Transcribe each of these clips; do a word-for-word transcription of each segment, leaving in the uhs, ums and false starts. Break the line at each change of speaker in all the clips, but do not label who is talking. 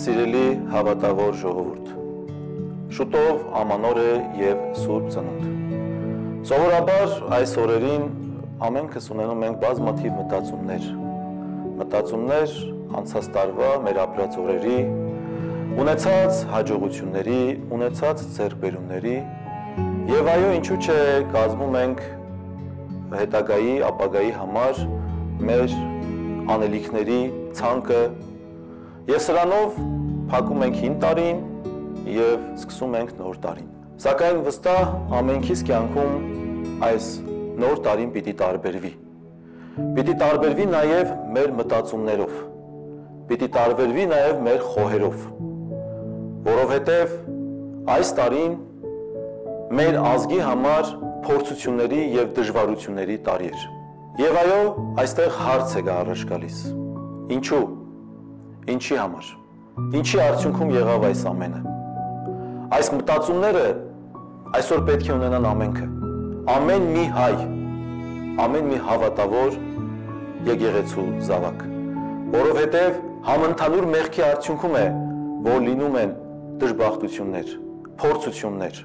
Սիրելի հավատավոր ժողովուրդ, շուտով ամանոր է և Սուրբ Ծնունդ։ Սովորաբար այս օրերին ամենքս ունենում ենք բազմաթիվ մտածումներ, մտածումներ անցած տարվա մեր ապրած օրերի, ունեցած հաջողությունների, ունեցած ձեռքբերումների և այո, ինչու՞ չէ կազմում ենք հետագայի, ապագայի համար մեր անելիքների ցանկը և սրանով փակում ենք հին տարին և սկսում ենք նոր տարին։ Սակայն վստահ ամենքիս կյանքում այս նոր տարին պիտի տարբերվի։ Պիտի տարբերվի նաև մեր մտածումներով, պիտի տարբերվի նաև մեր խոհերով, որովհետև այս տարին մեր ազգի համար փորձությունների և դժվարությունների տարի էր։ Եվ այո, այստեղ հարց է առաջ գալիս։ Ինչու՞։ Ինչի համար։ Ինչի արդյունքում եղավ այս ամենը։ Այս մտածումները այսօր պետք է ունենան ամենքը։ Ամեն մի հայ, ամեն մի հավատավոր եկեղեցու զավակ, որովհետև համընդհանուր մեղքի արդյունքում է, որ լինում են դժբախտություններ, փորձություններ։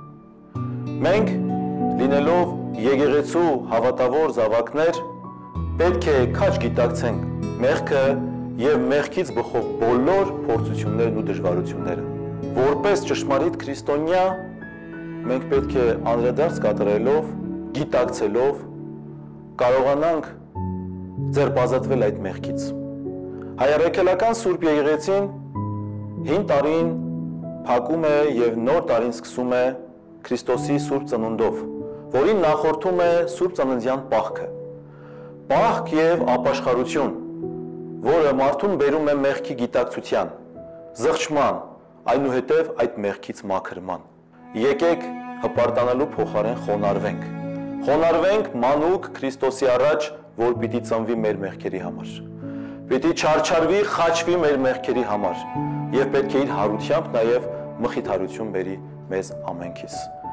Մենք, լինելով եկեղեցու հավատավոր զավակներ, պետք է քաջ գիտակցենք մեղքը և մեղքից բխող բոլոր փորձություններն ու դժվարությունները։ Որպես ճշմարիտ քրիստոնյա, մենք պետք է անդրադարձ կատարելով, գիտակցելով, կարողանանք ձերբազատվել այդ մեղքից։ Հայրաքելական Սուրբ Եկեղեցին հին տարին փակում է և նոր տարին սկսում է Քրիստոսի Սուրբ Ծնունդով, որին նախորդում է Սուրբ Ծննդյան պահքը։ Պահք և ապաշխարություն, որը մարդուն բերում է մեղքի գիտակցության, զղջման, այնուհետև այդ մեղքից մաքրման։ Եկեք հպարտանալու փոխարեն խոնարհվենք։ Խոնարհվենք մանուկ Քրիստոսի առաջ, որ պիտի ծնվի մեր մեղքերի համար։ Պիտի չարչարվի, խաչվի մեր մեղքերի համար և պետք է իր հարությամբ նաև մխիթարություն բերի մեզ ամենքիս։